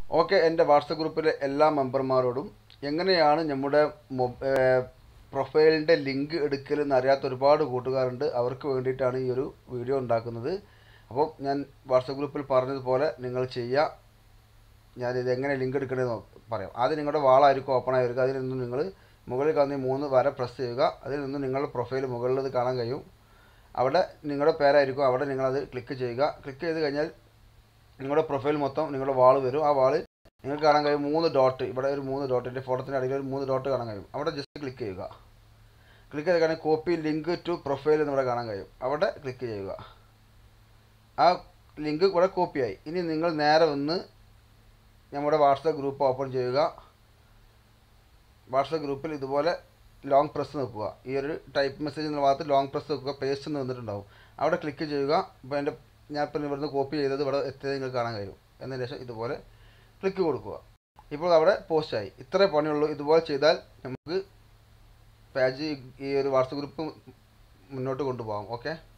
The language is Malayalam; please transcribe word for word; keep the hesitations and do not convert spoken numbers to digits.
ഓക്കെ, എൻ്റെ വാട്സപ്പ് ഗ്രൂപ്പിലെ എല്ലാ മെമ്പർമാരോടും എങ്ങനെയാണ് നമ്മുടെ പ്രൊഫൈലിൻ്റെ ലിങ്ക് എടുക്കലെന്ന് അറിയാത്ത ഒരുപാട് കൂട്ടുകാരുണ്ട്. അവർക്ക് വേണ്ടിയിട്ടാണ് ഈ ഒരു വീഡിയോ ഉണ്ടാക്കുന്നത്. അപ്പോൾ ഞാൻ വാട്സപ്പ് ഗ്രൂപ്പിൽ പറഞ്ഞതുപോലെ നിങ്ങൾ ചെയ്യുക. ഞാനിത് എങ്ങനെ ലിങ്ക് എടുക്കണമെന്ന് പറയാം. ആദ്യം നിങ്ങളുടെ വാളായിരിക്കും ഓപ്പൺ ആയി വരിക. അതിൽ നിന്നും നിങ്ങൾ മുകളിൽ കാണുന്ന മൂന്ന് വര പ്രസ് ചെയ്യുക. അതിൽ നിന്നും നിങ്ങളുടെ പ്രൊഫൈൽ മുകളിൽ ഇത് കാണാൻ കഴിയും. അവിടെ നിങ്ങളുടെ പേരായിരിക്കും. അവിടെ നിങ്ങളത് ക്ലിക്ക് ചെയ്യുക. ക്ലിക്ക് ചെയ്ത് കഴിഞ്ഞാൽ നിങ്ങളുടെ പ്രൊഫൈൽ മൊത്തം നിങ്ങളുടെ വാൾ വരും. ആ വാൾ നിങ്ങൾക്ക് കാണാൻ കഴിയും മൂന്ന് ഡോട്ട്. ഇവിടെ ഒരു മൂന്ന് ഡോട്ട്, എൻ്റെ ഫോട്ടോത്തിൻ്റെ അടിയിൽ ഒരു മൂന്ന് ഡോട്ട് കാണാൻ കഴിയും. അവിടെ ജസ്റ്റ് ക്ലിക്ക് ചെയ്യുക. ക്ലിക്ക് ചെയ്ത് കഴിഞ്ഞാൽ കോപ്പി ലിങ്ക് ടു പ്രൊഫൈൽ എന്നിവിടെ കാണാൻ കഴിയും. അവിടെ ക്ലിക്ക് ചെയ്യുക. ആ ലിങ്ക് കൂടെ കോപ്പിയായി. ഇനി നിങ്ങൾ നേരെ വന്ന് നമ്മുടെ വാട്സപ്പ് ഗ്രൂപ്പ് ഓപ്പൺ ചെയ്യുക. വാട്സപ്പ് ഗ്രൂപ്പിൽ ഇതുപോലെ ലോങ് പ്രസ് നിൽക്കുക. ഈ ഒരു ടൈപ്പ് മെസ്സേജ് എന്ന ഭാഗത്ത് ലോങ് പ്രസ് നിൽക്കുക. പേസ്റ്റ് എന്ന് വന്നിട്ടുണ്ടാവും. അവിടെ ക്ലിക്ക് ചെയ്യുക. അപ്പോൾ എൻ്റെ ഞാനിപ്പോൾ ഇവിടുന്ന് കോപ്പി ചെയ്തത് ഇവിടെ എത്തിയത് നിങ്ങൾക്ക് കാണാൻ കഴിയും. എന്നതിന് ശേഷം ഇതുപോലെ ക്ലിക്ക് കൊടുക്കുക. ഇപ്പോൾ അവിടെ പോസ്റ്റായി. ഇത്രേ പണിയുള്ളൂ. ഇതുപോലെ ചെയ്താൽ നമുക്ക് പേജ് ഈ ഒരു വാട്സപ്പ് ഗ്രൂപ്പ് മുന്നോട്ട് കൊണ്ടുപോകാം. ഓക്കെ.